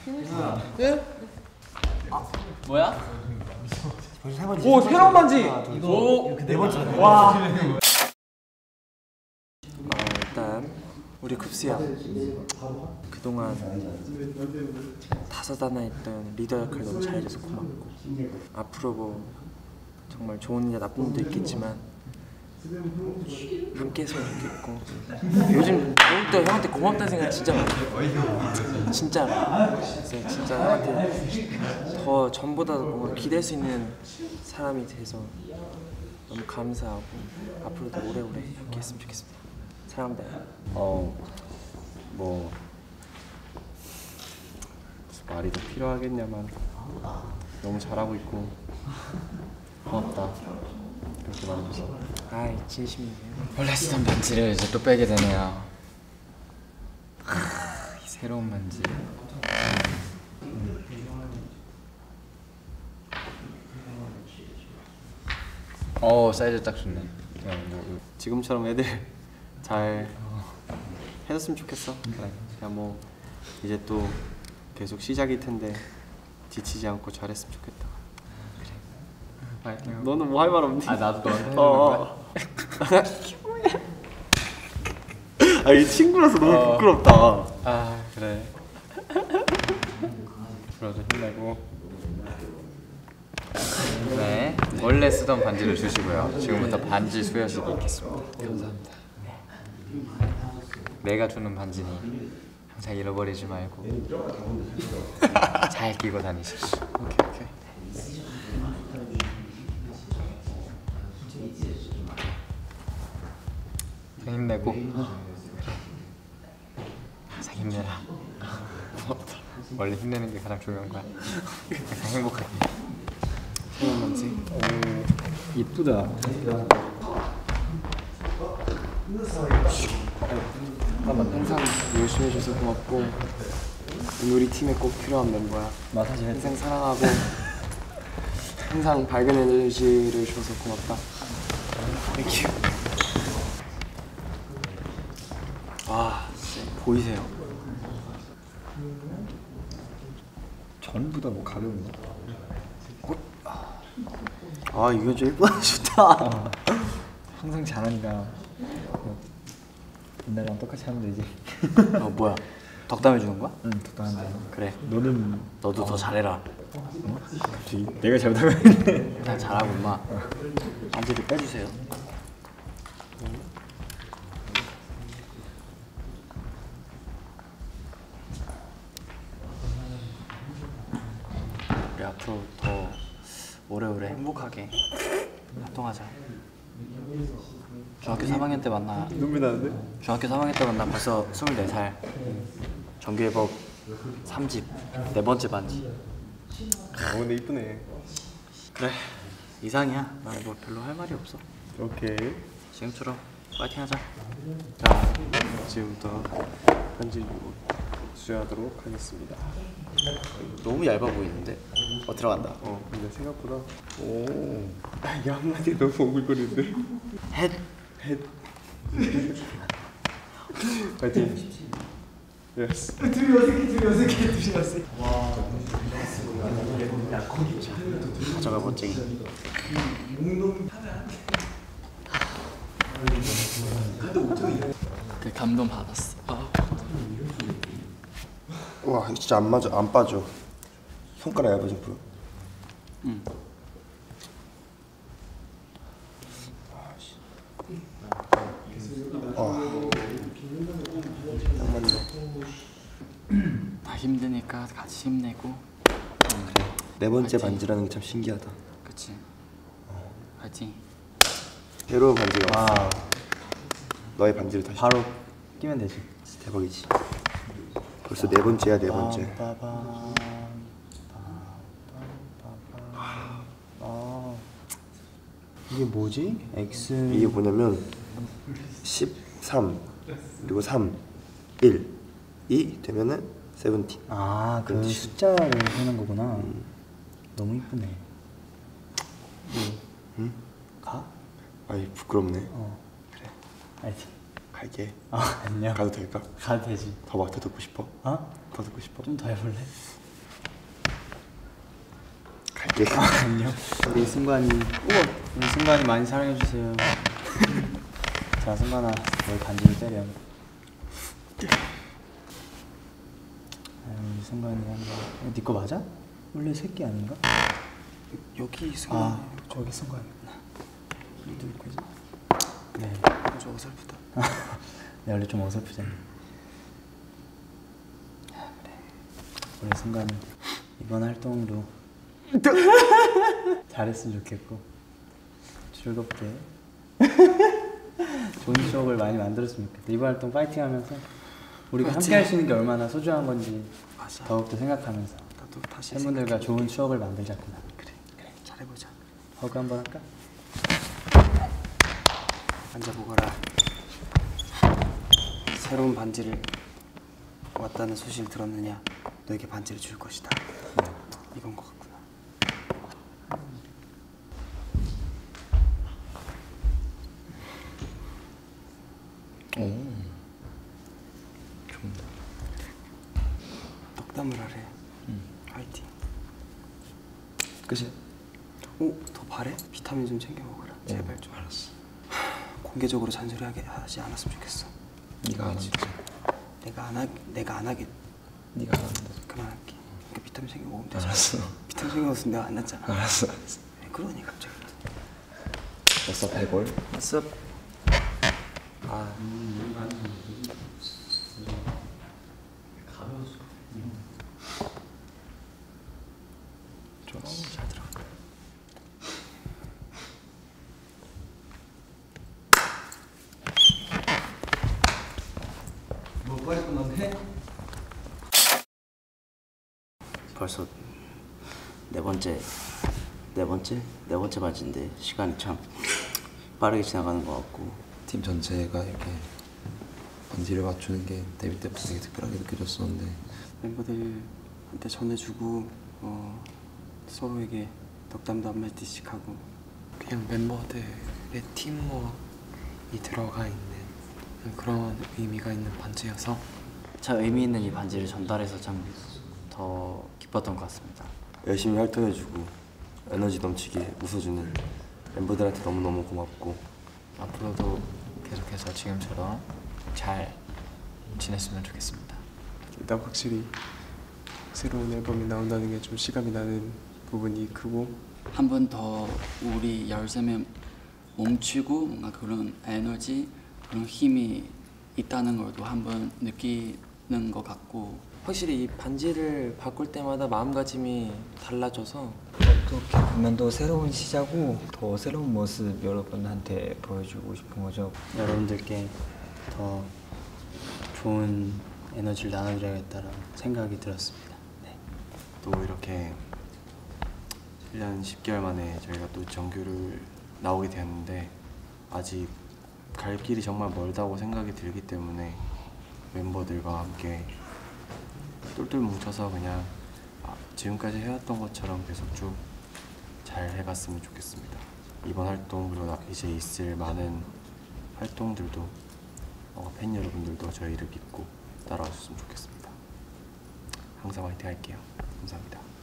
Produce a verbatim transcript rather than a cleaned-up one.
예? 아, 뭐야? 벌써 세 번째. 오, 새로운 반지. 이거 네 번째. 와. 어, 일단 우리 쿱스야 그동안 다사다난했던 리더 역할 너무 잘해줘서 고맙고 앞으로 뭐 정말 좋은 일이나 나쁜 일도 있겠지만 함께 했으면 좋겠고 요즘 더욱더 형한테 고맙다는 생각 진짜 많아. 진짜로. 그래서 진짜 형한테 더 전보다 뭔가 기댈 수 있는 사람이 돼서 너무 감사하고 앞으로도 오래오래 함께 했으면 좋겠습니다. 사랑합니다. 어, 뭐 말이 더 필요하겠냐만 너무 잘하고 있고 고맙다 그렇게 말해줘서. 아이 진심이에요. 원래 쓰던 반지를 이제 또 빼게 되네요. 하, 이 새로운 반지. 어, 사이즈 딱 좋네. 그냥 뭐 지금처럼 애들 잘 해줬으면 좋겠어. 그래. 그냥 뭐 이제 또 계속 시작일 텐데 지치지 않고 잘했으면 좋겠다. 그래. 아, 너는 뭐 할 말 없니? 아, 나도 너한테 어. 아, 이 친구라서 너무 어. 부끄럽다. 아, 그래. 앞으로도 힘내고. 네, 원래 쓰던 반지를 주시고요. 지금부터 반지 수여식이 있겠습니다. 감사합니다. 내가 주는 반지니 항상 잃어버리지 말고 잘 끼고 다니십시오. 오케이 오케이. 항상 힘내고 항상 힘내라. 고맙다. 원래 힘내는 게 가장 중요한 거야. 항상 행복하게. 새로운 반지. 이쁘다. 항상 열심히 해줘서 고맙고 우리 팀에 꼭 필요한 멤버야. 마사지 해. 항상 사랑하고 항상 밝은 에너지를 줘서 고맙다. 땡큐. 아, 진짜 보이세요? 전부 다 뭐 가벼운 거? 아, 이거 좀 예쁘다. 좋다. 어. 항상 잘하니까 뭐 옛날이랑 똑같이 하면 되지. 어, 뭐야? 덕담해 주는 거야? 응, 적당한데. 그래. 너는 너도 더 잘해라. 어? 갑자기 내가 잘못하면 난 잘하고 임마. 반지를 빼주세요. 우리 앞으로 더 오래오래 행복하게 활동하자. 중학교 삼 학년 때 만나. 눈물 나는데? 중학교 삼 학년 때 만나 벌써 스물네 살. 정규앨범 삼 집 네 번째 반지. 어, 근데 이쁘네. 그래, 이상이야. 나 뭐 별로 할 말이 없어. 오케이. 지금처럼 파이팅하자. 자, 지금부터 편지 수여하도록 하겠습니다. 너무 얇아 보이는데? 어, 들어간다. 어, 근데 생각보다 오. 아, 이 한마디에 너무 오글거리는데. 헷. 헷. 파이팅. 예스. 둘이 어색해, 둘이 어색해, 둘이 어색해. 가져가 멋쟁이. 그 감동 받았어. 아. 와, 진짜 안 맞아, 안 빠져. 손가락 얇아 좀 보여. 응. 아, 딱 맞네. 다 힘드니까 같이 힘내고. 그래. 네 번째 파이팅. 반지라는 게 참 신기하다. 그치. 파이팅. 새로운 반지가 왔어. 아, 너의 반지를 다시. 바로 끼면 되지. 대박이지. 벌써 네 번째야, 네 번째. 아, 이게 뭐지? X. 이게 뭐냐면 십삼 그리고 삼, 일, 이 되면은 세븐틴. 아, 그 그런 뜻이. 숫자를 세는 거구나. 음. 너무 이쁘네. 응? 가? 아이, 부끄럽네. 어. 그래. 알지. 갈게. 아 안녕. 가도 될까? 가도 되지. 더 막 더 듣고 싶어? 어? 더 듣고 싶어? 좀 더 해볼래? 갈게. 아, 안녕. 우리 승관이 우리 승관이 많이 사랑해주세요. 자 승관아 너희 반지를 때려. 아유 우리 승관이 한다. 니거 맞아? 원래 새끼 아닌가? 여기 승관. 아 저기 승관이구나. 누구 거지? 네. 좀 어설프다. 내 원래 좀 어설프잖아. 아, 그래. 우리 승관이 이번 활동도 잘했으면 좋겠고 즐겁게 좋은 추억을 많이 만들었으면 좋겠다. 이번 활동 파이팅하면서 우리가 맞지. 함께 할 수 있는 게 얼마나 소중한 건지 맞아. 더욱더 생각하면서 나도 다시 팬분들과 생각해볼게. 좋은 추억을 만들자꾸나. 그래 그래 잘해보자. 허그 한번 할까? 앉아보거라. 새로운 반지를 왔다는 소식을 들었느냐? 너에게 반지를 줄 것이다. 이건 것 같구나. 오. 좋은데. 덕담을 하래. 화이팅. 끝이? 오, 더 바래? 비타민 좀 챙겨 먹어라. 제발 좀. 알았어. 공개적으로 잔소리하게 하지 않았으면 좋겠어. 네가 안 하지. 내가 안 하, 내가 안 하게 네가 안 한다. 그만할게. 그러니까 비타민 챙겨 먹으면 되잖아. 알았어. 비타민 챙겨 먹었으면 내가 안 났잖아. 알았어. 알았어. 왜 그러니 갑자기. 됐어 백월. 왔어. 아. 좋았어. 잘 들어. 뭐 빨리 끝났네? 벌써 네 번째 네 번째 네 번째 반지인데 시간이 참 빠르게 지나가는 것 같고 팀 전체가 이렇게 반지를 맞추는 게 데뷔 때부터 되게 특별하게 느껴졌었는데 멤버들한테 전해주고 어, 서로에게 덕담도 한마디씩 하고 그냥 멤버들의 팀워크이 들어가 있는 그런 의미가 있는 반지여서 참 의미 있는 이 반지를 전달해서 참 더 기뻤던 것 같습니다. 열심히 활동해주고 에너지 넘치게 웃어주는 멤버들한테 너무너무 고맙고 앞으로도 계속해서 지금처럼 잘 지냈으면 좋겠습니다. 일단 확실히 새로운 앨범이 나온다는 게 좀 실감이 나는 부분이 크고 한 번 더 우리 열세 명 멈추고 뭔가 그런 에너지, 그런 힘이 있다는 걸도 한번 느끼는 것 같고 확실히 이 반지를 바꿀 때마다 마음가짐이 달라져서 어떻게 보면 또 새로운 시작이고 더 새로운 모습 여러분한테 보여주고 싶은 거죠. 여러분들께 더 좋은 에너지를 나눠드려야겠다는 생각이 들었습니다. 네. 또 이렇게 일 년 십 개월 만에 저희가 또 정규를 나오게 되었는데 아직 갈 길이 정말 멀다고 생각이 들기 때문에 멤버들과 함께 똘똘 뭉쳐서 그냥 아, 지금까지 해왔던 것처럼 계속 쭉 잘 해갔으면 좋겠습니다. 이번 활동 그리고 나- 이제 있을 많은 활동들도 어, 팬 여러분들도 저희를 믿고 따라와 주셨으면 좋겠습니다. 항상 화이팅 할게요. 감사합니다.